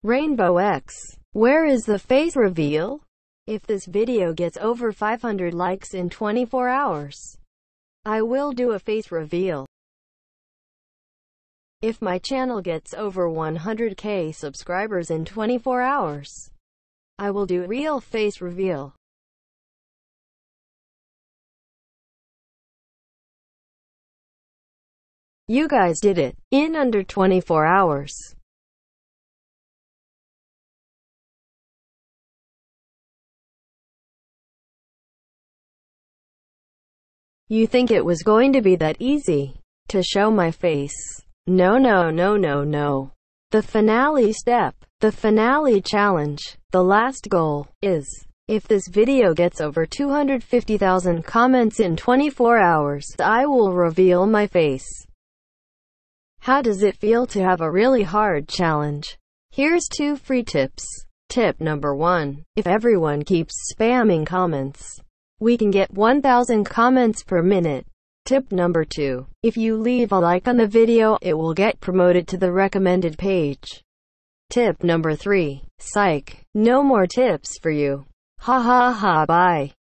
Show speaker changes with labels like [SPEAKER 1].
[SPEAKER 1] Rainbow X. Where is the face reveal? If this video gets over 500 likes in 24 hours, I will do a face reveal. If my channel gets over 100k subscribers in 24 hours, I will do real face reveal. You guys did it in under 24 hours. You think it was going to be that easy to show my face? No, no, no, no, no. The finale step, the finale challenge, the last goal is, if this video gets over 250,000 comments in 24 hours, I will reveal my face. How does it feel to have a really hard challenge? Here's 2 free tips. Tip number 1. If everyone keeps spamming comments, we can get 1,000 comments per minute. Tip number 2. If you leave a like on the video, it will get promoted to the recommended page. Tip number 3. Psych. No more tips for you. Ha ha ha, bye.